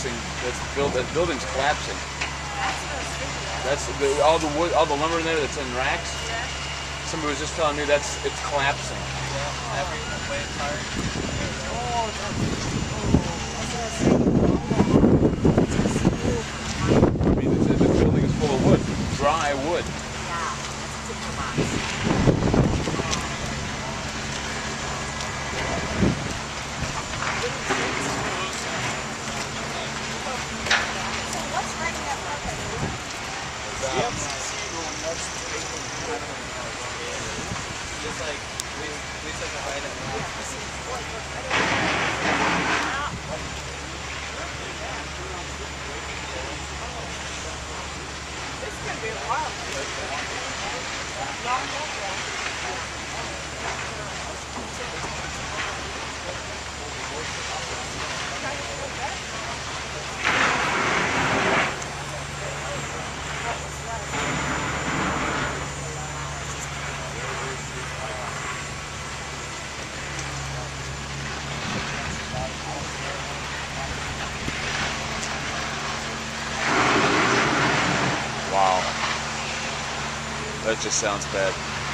collapsing. That building's collapsing. That's all the wood, all the lumber in there that's in racks. Somebody was just telling me it's collapsing. Yeah, every way it's hard. I mean, the building is full of wood, dry wood. Yeah, that's a timber box. So what's right in that park? Just like we took a ride This is going to be a while. Wow. That just sounds bad.